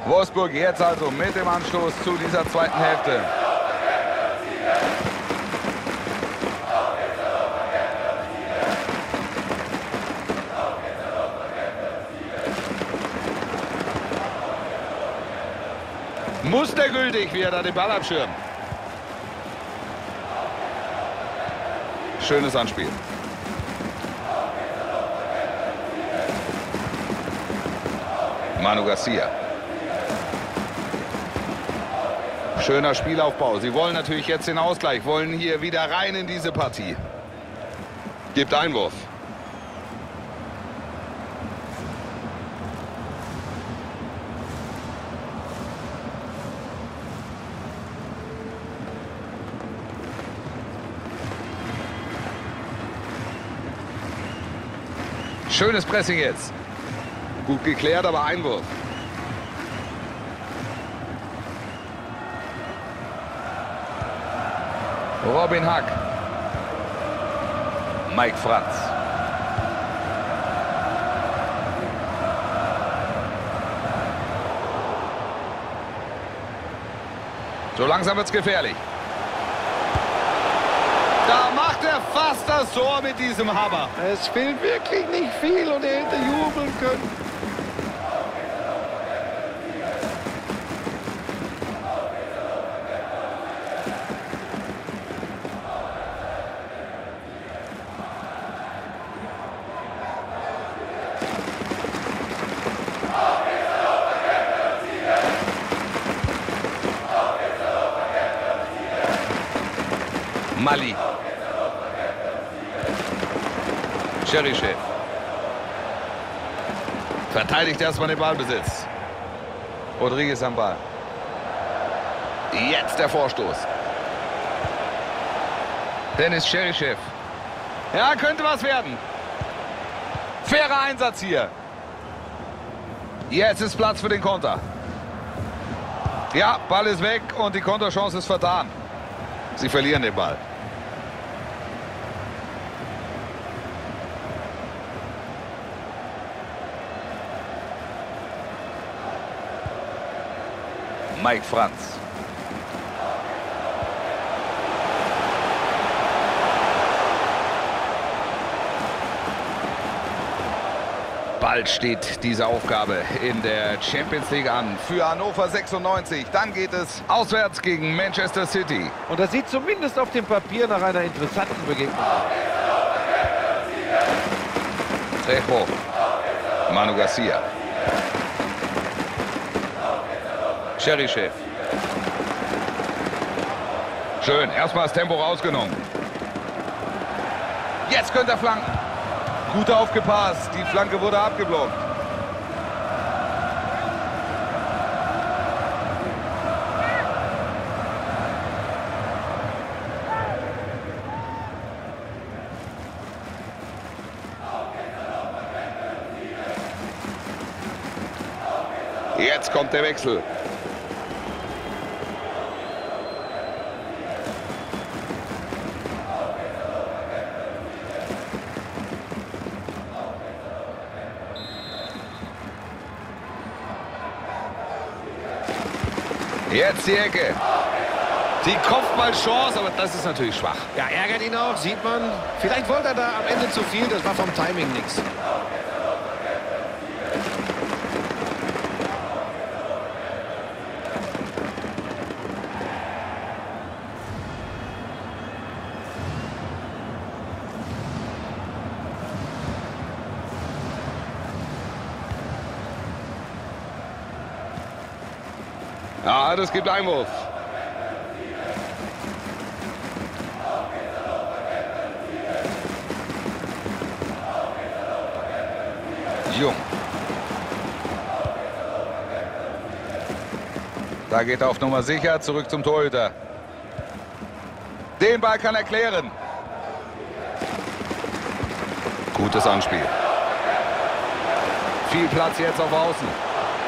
Wolfsburg jetzt also mit dem Anstoß zu dieser zweiten Hälfte. Mustergültig, wie er da den Ball abschirmt. Schönes Anspiel. Manu Garcia. Schöner Spielaufbau. Sie wollen natürlich jetzt den Ausgleich, wollen hier wieder rein in diese Partie. Gibt Einwurf. Schönes Pressing jetzt. Gut geklärt, aber Einwurf. Robin Hack. Mike Franz. So langsam wird's gefährlich. Da macht er fast das Tor mit diesem Hammer. Es fehlt wirklich nicht viel und er hätte jubeln können. Mali. Cherichev. Verteidigt erstmal den Ballbesitz. Rodriguez am Ball. Jetzt der Vorstoß. Dennis Cherichev. Ja, könnte was werden. Fairer Einsatz hier. Jetzt ist Platz für den Konter. Ja, Ball ist weg und die Konterchance ist vertan. Sie verlieren den Ball. Mike Franz. Bald steht diese Aufgabe in der Champions League an für Hannover 96. Dann geht es auswärts gegen Manchester City. Und das sieht zumindest auf dem Papier nach einer interessanten Begegnung aus. Trejo. Manu Garcia. Cherichev. Schön, erstmal das Tempo rausgenommen. Jetzt könnte er flanken. Gut aufgepasst, die Flanke wurde abgeblockt. Jetzt kommt der Wechsel. Jetzt die Ecke. Die Kopfballchance, aber das ist natürlich schwach. Ja, ärgert ihn auch, sieht man. Vielleicht wollte er da am Ende zu viel, das war vom Timing nichts. Ja, das gibt Einwurf. Jung. Da geht er auf Nummer sicher, zurück zum Torhüter. Den Ball kann er klären. Gutes Anspiel. Viel Platz jetzt auf Außen.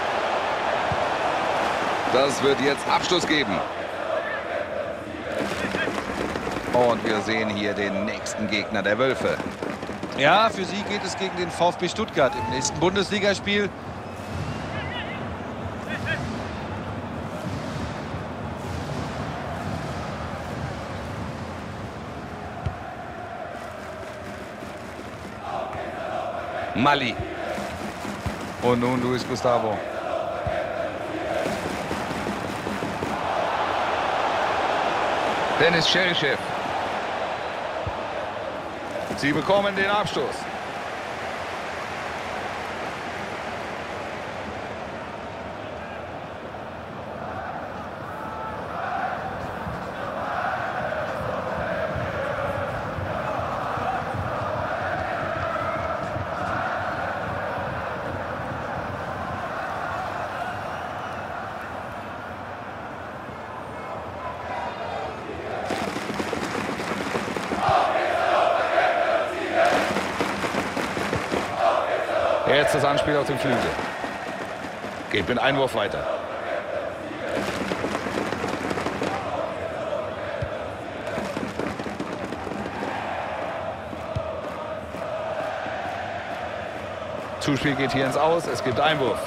Das wird jetzt Abschluss geben. Und wir sehen hier den nächsten Gegner der Wölfe. Ja, für sie geht es gegen den VfB Stuttgart im nächsten Bundesligaspiel. Mali. Und nun Luis Gustavo. Dennis Cherichev. Sie bekommen den Abstoß. Jetzt das Anspiel auf dem Flügel. Geht mit Einwurf weiter. Zuspiel geht hier ins Aus. Es gibt Einwurf.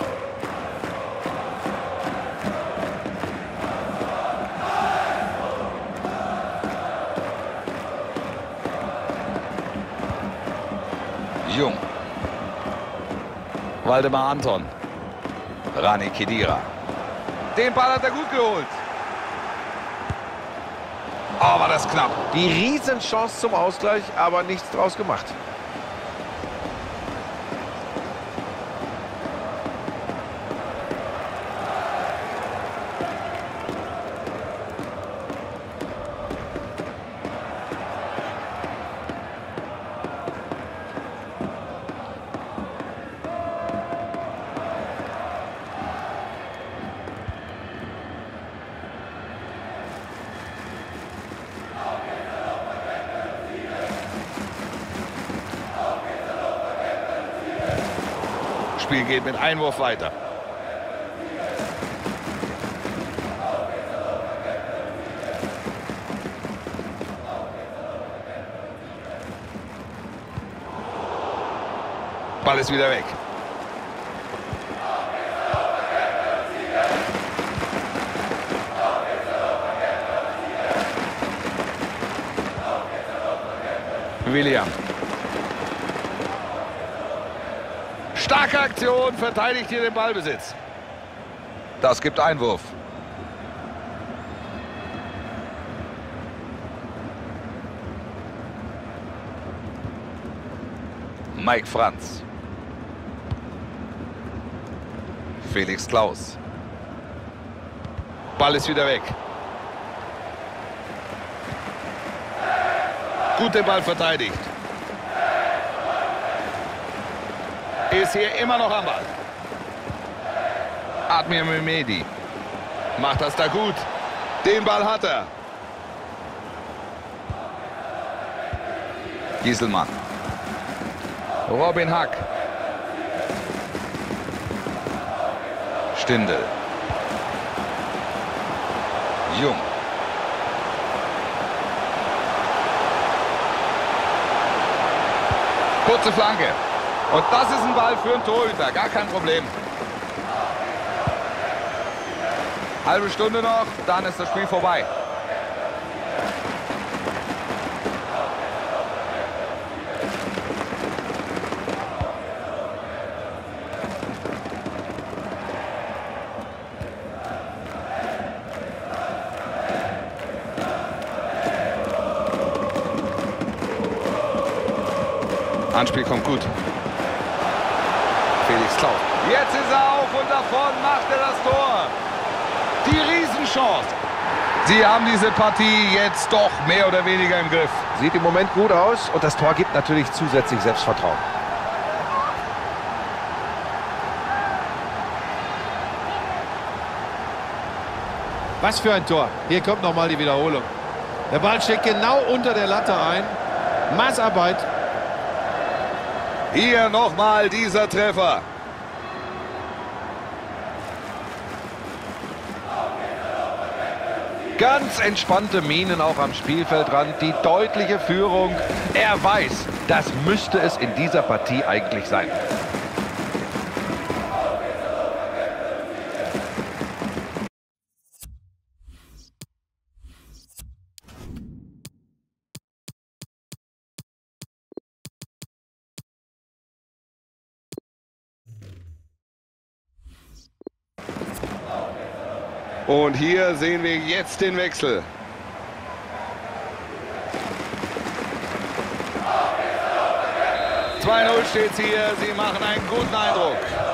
Jung. Waldemar Anton. Rani Khedira. Den Ball hat er gut geholt. Oh, war das knapp. Die Riesenchance zum Ausgleich, aber nichts draus gemacht. Spiel geht mit Einwurf weiter. Ball ist wieder weg. William. Starke Aktion, verteidigt hier den Ballbesitz. Das gibt Einwurf. Mike Franz. Felix Klaus. Ball ist wieder weg. Gut den Ball verteidigt. Ist hier immer noch am Ball. Admir Mehmedi macht das da gut. Den Ball hat er. Gieselmann. Robin Hack. Stindl. Jung. Kurze Flanke. Und das ist ein Ball für einen Torhüter, gar kein Problem. Halbe Stunde noch, dann ist das Spiel vorbei. Anspiel kommt gut. Felix Klaus. Jetzt ist er auf und davon macht er das Tor. Die Riesenchance. Sie haben diese Partie jetzt doch mehr oder weniger im Griff. Sieht im Moment gut aus und das Tor gibt natürlich zusätzlich Selbstvertrauen. Was für ein Tor. Hier kommt nochmal die Wiederholung. Der Ball steckt genau unter der Latte ein. Maßarbeit. Hier nochmal dieser Treffer. Ganz entspannte Mienen auch am Spielfeldrand. Die deutliche Führung. Er weiß, das müsste es in dieser Partie eigentlich sein. Und hier sehen wir jetzt den Wechsel. Steht hier. Sie machen einen guten Eindruck.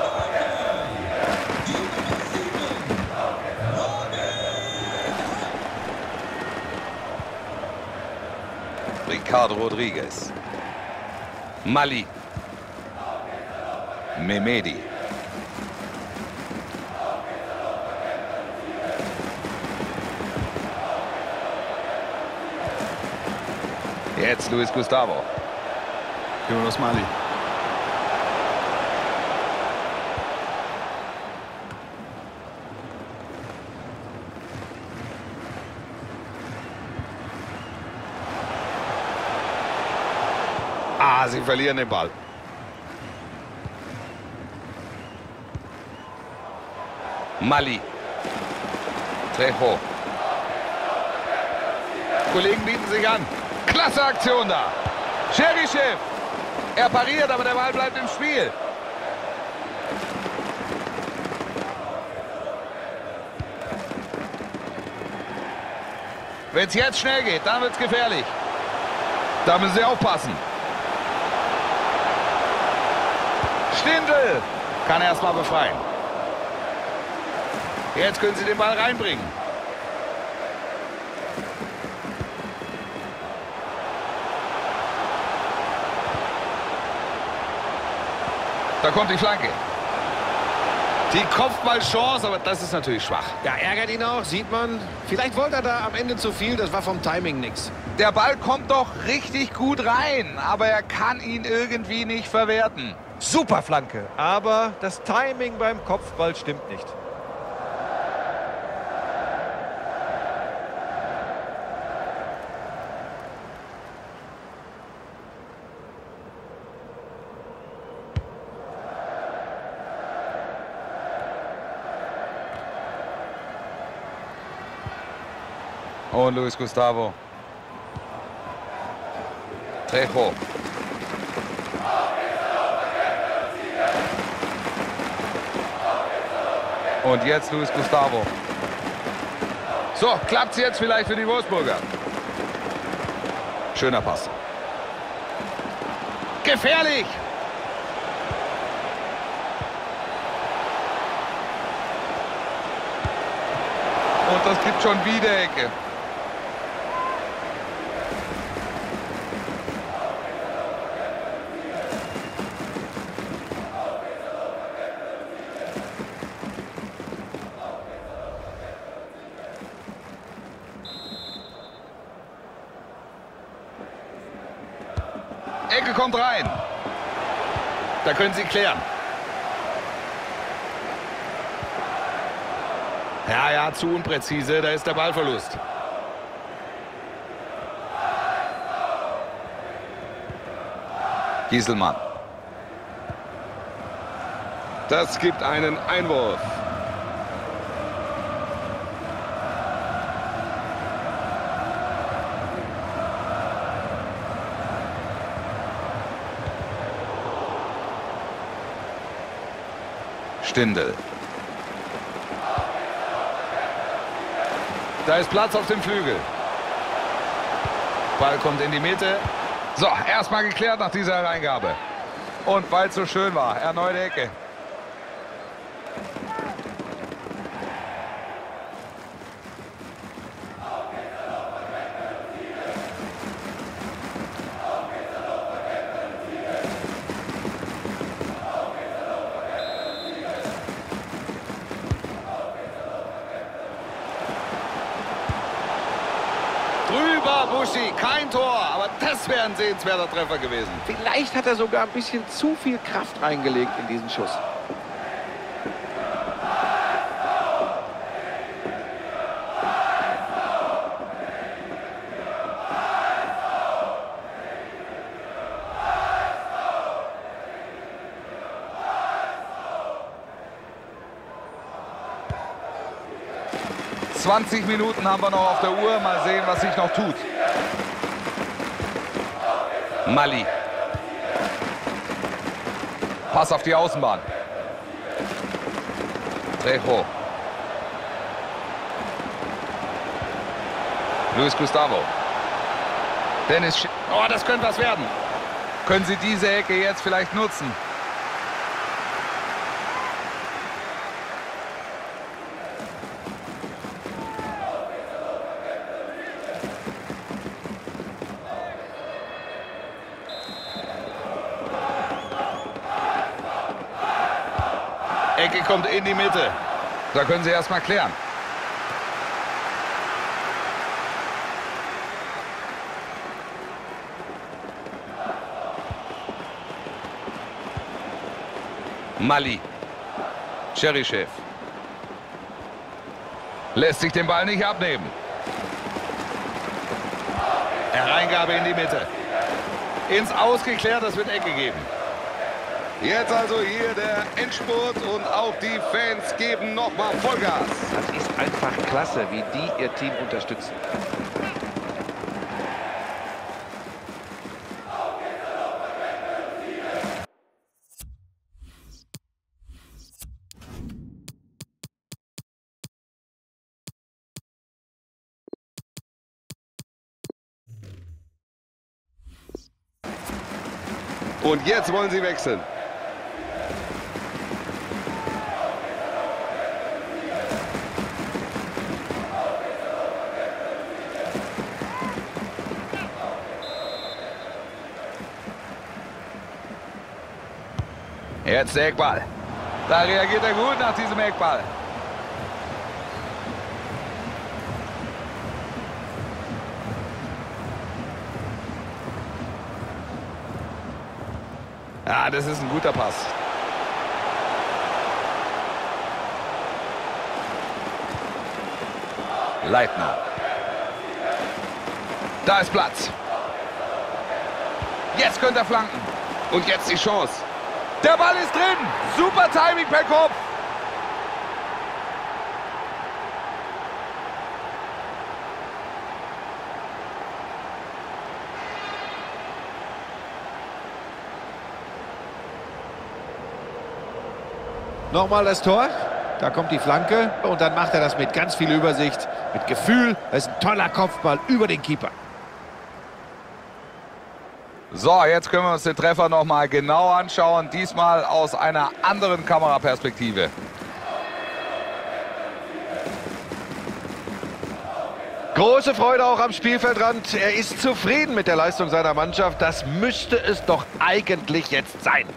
Ricardo Rodriguez. Mali. Mehmedi. Jetzt Luis Gustavo. Jonas Mali. Sie verlieren den Ball. Mali. Trejo. Kollegen bieten sich an. Klasse Aktion da. Cherichev. Er pariert, aber der Ball bleibt im Spiel. Wenn es jetzt schnell geht, dann wird es gefährlich. Da müssen sie aufpassen. Stindl kann erstmal befreien. Jetzt können sie den Ball reinbringen. Da kommt die Flanke. Die Kopfballchance, aber das ist natürlich schwach. Ja, ärgert ihn auch, sieht man. Vielleicht wollte er da am Ende zu viel, das war vom Timing nichts. Der Ball kommt doch richtig gut rein, aber er kann ihn irgendwie nicht verwerten. Super Flanke, aber das Timing beim Kopfball stimmt nicht. Und Luis Gustavo. Trejo. Und jetzt Luis Gustavo. So, klappt es jetzt vielleicht für die Wolfsburger. Schöner Pass. Gefährlich! Und das gibt schon wieder Ecke. Ecke kommt rein. Da können sie klären. Ja, zu unpräzise. Da ist der Ballverlust. Gieselmann. Das gibt einen Einwurf. Stindl. Da ist Platz auf dem Flügel. Ball kommt in die Mitte. So, erstmal geklärt nach dieser Hereingabe. Und weil es so schön war, erneute Ecke. Drüber, Buschi, kein Tor, aber das wäre ein sehenswerter Treffer gewesen. Vielleicht hat er sogar ein bisschen zu viel Kraft reingelegt in diesen Schuss. ...20 Minuten haben wir noch auf der Uhr. Mal sehen, was sich noch tut. Mali. Pass auf die Außenbahn. Trejo. Luis Gustavo. Dennis. Oh, das könnte was werden. Können Sie diese Ecke jetzt vielleicht nutzen? Ecke kommt in die Mitte. Da können Sie erstmal klären. Mali. Cheryshev. Lässt sich den Ball nicht abnehmen. Hereingabe in die Mitte. Ins Ausgeklärt, das wird Ecke geben. Jetzt also hier der Endspurt und auch die Fans geben nochmal Vollgas. Das ist einfach klasse, wie die ihr Team unterstützen. Und jetzt wollen sie wechseln. Jetzt der Eckball. Da reagiert er gut nach diesem Eckball. Ja, das ist ein guter Pass. Leitner. Da ist Platz. Jetzt könnte er flanken. Und jetzt die Chance. Der Ball ist drin. Super Timing per Kopf. Nochmal das Tor. Da kommt die Flanke und dann macht er das mit ganz viel Übersicht, mit Gefühl. Das ist ein toller Kopfball über den Keeper. So, jetzt können wir uns den Treffer noch mal genau anschauen. Diesmal aus einer anderen Kameraperspektive. Große Freude auch am Spielfeldrand. Er ist zufrieden mit der Leistung seiner Mannschaft. Das müsste es doch eigentlich jetzt sein.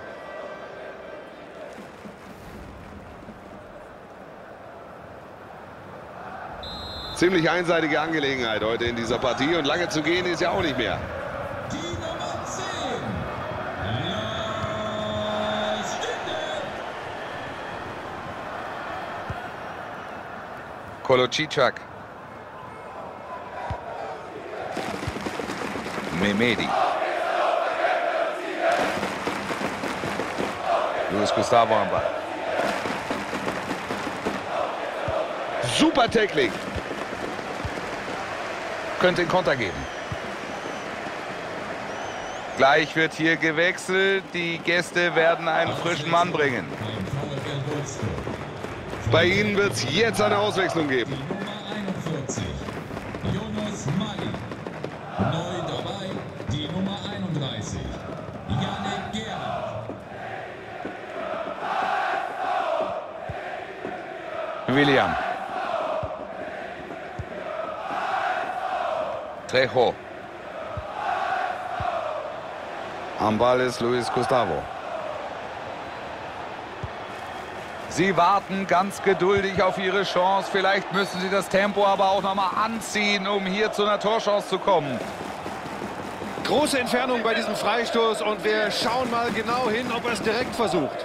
Ziemlich einseitige Angelegenheit heute in dieser Partie und lange zu gehen ist ja auch nicht mehr. Die Nummer 10. Kolocicak. Mehmedi. Luis Gustavo am Ball. Super Tackling. Könnte den Konter geben. Gleich wird hier gewechselt. Die Gäste werden einen frischen Mann bringen. Bei ihnen wird es jetzt eine Auswechslung geben. Nummer 41. Jonas Mali. Neu dabei die Nummer 31. Janik Gerhardt. William. Trejo. Am Ball ist Luis Gustavo. Sie warten ganz geduldig auf ihre Chance. Vielleicht müssen sie das Tempo aber auch noch mal anziehen, um hier zu einer Torchance zu kommen. Große Entfernung bei diesem Freistoß und wir schauen mal genau hin, ob er es direkt versucht.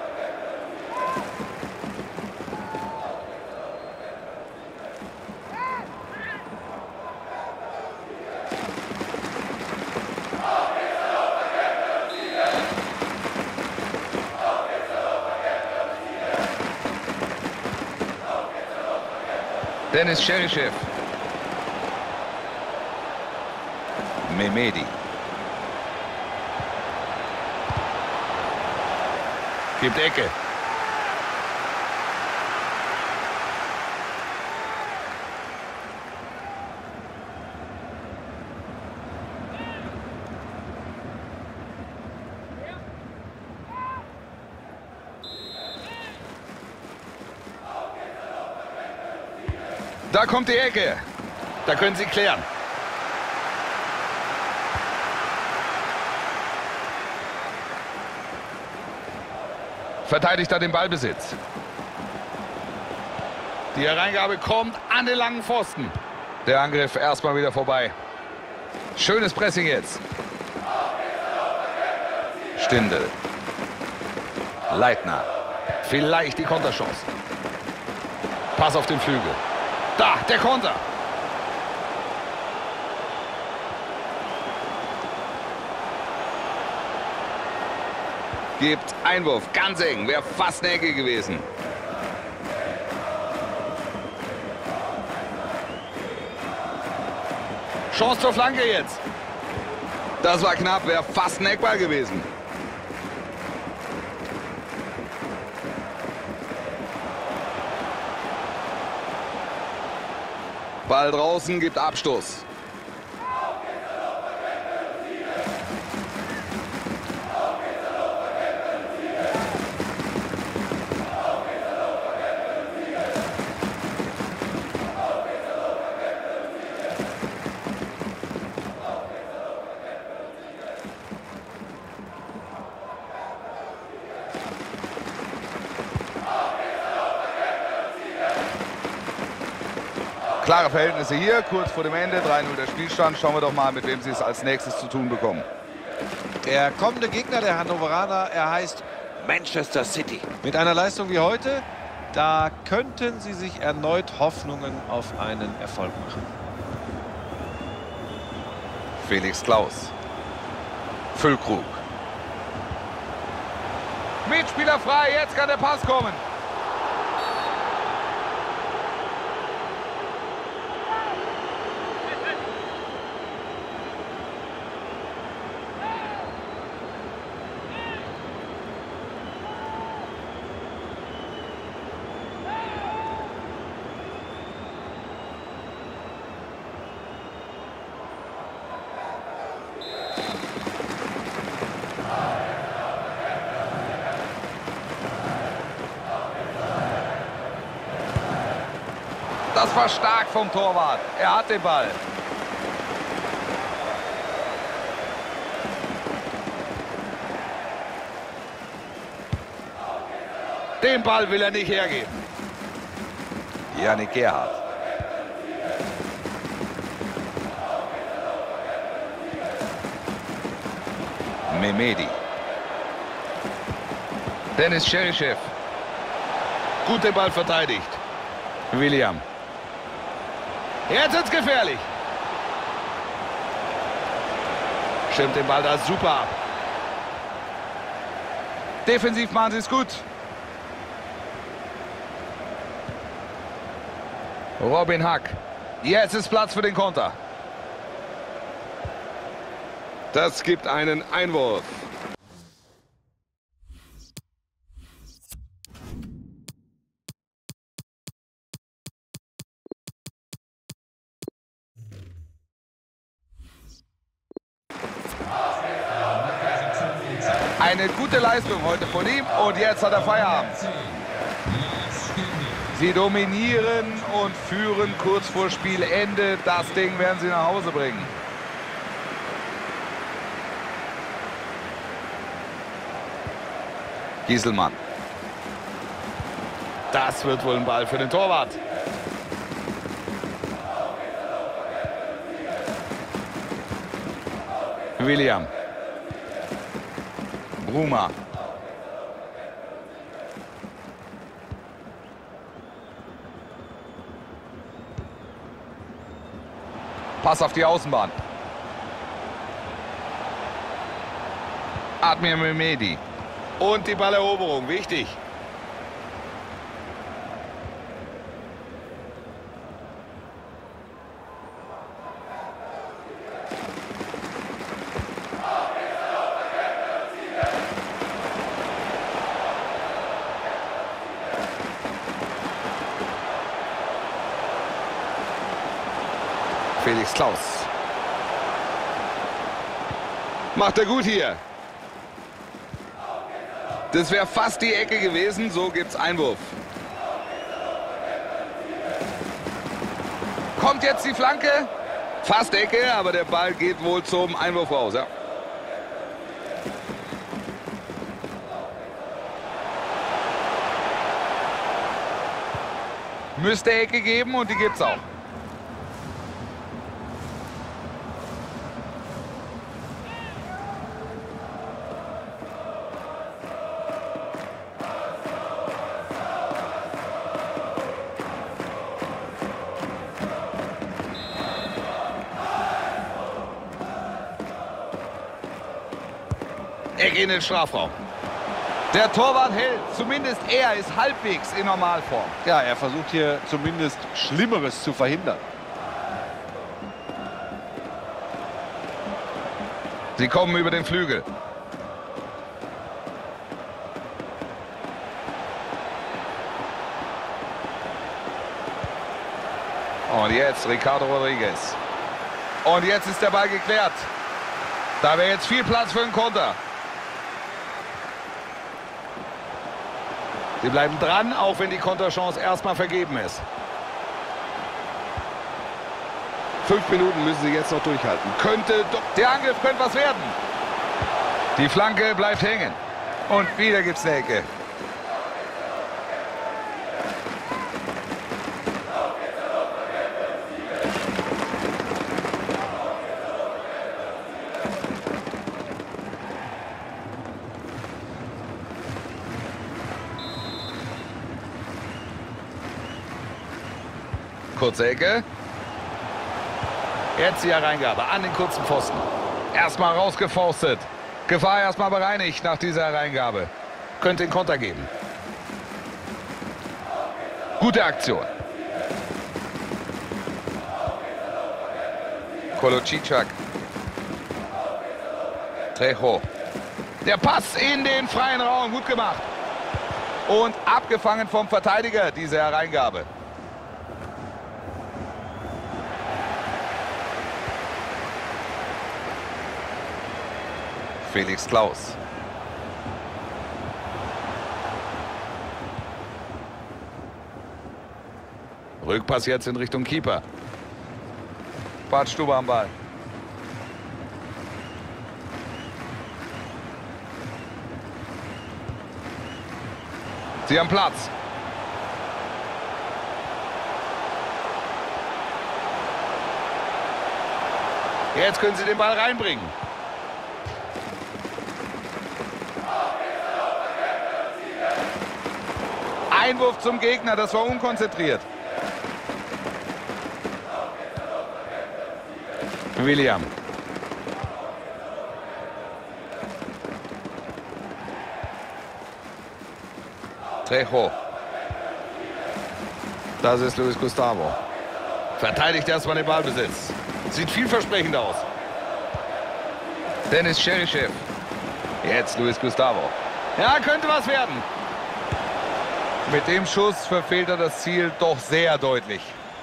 Dennis Cheryshev. Mehmedi. Gibt Ecke. Da kommt die Ecke. Da können sie klären. Verteidigt er den Ballbesitz. Die Hereingabe kommt an den langen Pfosten. Der Angriff erstmal wieder vorbei. Schönes Pressing jetzt. Stindl. Leitner. Vielleicht die Konterchance. Pass auf den Flügel. Da, der Konter. Gibt Einwurf. Ganz eng. Wäre fast eine Ecke gewesen. Chance zur Flanke jetzt. Das war knapp. Wäre fast ein Eckball gewesen. Ball draußen, gibt Abstoß. Klare Verhältnisse hier, kurz vor dem Ende, 3:0 der Spielstand. Schauen wir doch mal, mit wem sie es als nächstes zu tun bekommen. Der kommende Gegner der Hannoveraner, er heißt Manchester City. Mit einer Leistung wie heute, da könnten sie sich erneut Hoffnungen auf einen Erfolg machen. Felix Klaus. Füllkrug. Mitspieler frei, jetzt kann der Pass kommen. Das war stark vom Torwart. Er hat den Ball. Den Ball will er nicht hergeben. Yannick Gerhardt. Mehmedi. Dennis Cherichev. Gut den Ball verteidigt. William. Jetzt wird's gefährlich. Schirmt den Ball da super ab. Defensiv machen sie es gut. Robin Hack. Jetzt ist Platz für den Konter. Das gibt einen Einwurf. Eine gute Leistung heute von ihm und jetzt hat er Feierabend. Sie dominieren und führen kurz vor Spielende. Das Ding werden sie nach Hause bringen. Gieselmann. Das wird wohl ein Ball für den Torwart. William. Bruma. Pass auf die Außenbahn. Admir Mehmedi. Und die Balleroberung, wichtig. Felix Klaus. Macht er gut hier. Das wäre fast die Ecke gewesen, so gibt's Einwurf. Kommt jetzt die Flanke? Fast Ecke, aber der Ball geht wohl zum Einwurf raus. Ja. Müsste Ecke geben und die gibt's auch. Ecke in den Strafraum. Der Torwart hält, zumindest er ist halbwegs in Normalform. Ja, er versucht hier zumindest Schlimmeres zu verhindern. Sie kommen über den Flügel. Und jetzt Ricardo Rodriguez. Und jetzt ist der Ball geklärt. Da wäre jetzt viel Platz für einen Konter. Sie bleiben dran, auch wenn die Konterchance erstmal vergeben ist. 5 Minuten müssen sie jetzt noch durchhalten. Könnte doch, der Angriff könnte was werden. Die Flanke bleibt hängen. Und wieder gibt's eine Ecke. Kurze Ecke. Jetzt die Hereingabe an den kurzen Pfosten. Erstmal rausgefaustet. Gefahr erstmal bereinigt nach dieser Hereingabe. Könnte den Konter geben. Gute Aktion. Kolocicak. Trejo. Der Pass in den freien Raum. Gut gemacht. Und abgefangen vom Verteidiger, diese Hereingabe. Felix Klaus. Rückpass jetzt in Richtung Keeper. Bart Stuber am Ball. Sie haben Platz. Jetzt können Sie den Ball reinbringen. Einwurf zum Gegner, das war unkonzentriert. William. Trejo. Das ist Luis Gustavo. Verteidigt erstmal den Ballbesitz. Sieht vielversprechend aus. Dennis Cherichev. Jetzt Luis Gustavo. Ja, könnte was werden. Mit dem Schuss verfehlt er das Ziel doch sehr deutlich.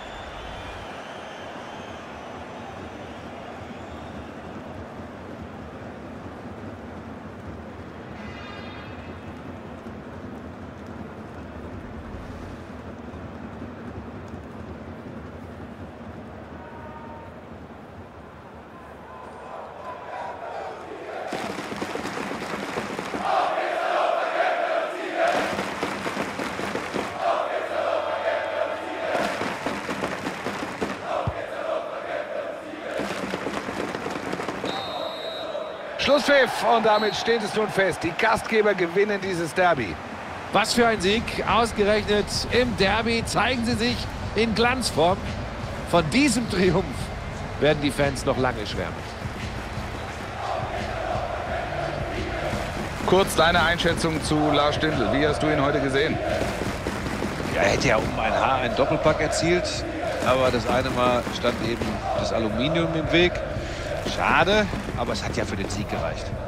Schlusspfiff und damit steht es nun fest. Die Gastgeber gewinnen dieses Derby. Was für ein Sieg. Ausgerechnet im Derby zeigen sie sich in Glanzform. Von diesem Triumph werden die Fans noch lange schwärmen. Kurz deine Einschätzung zu Lars Stindl. Wie hast du ihn heute gesehen? Er hätte ja um ein Haar einen Doppelpack erzielt. Aber das eine Mal stand eben das Aluminium im Weg. Schade, aber es hat ja für den Sieg gereicht.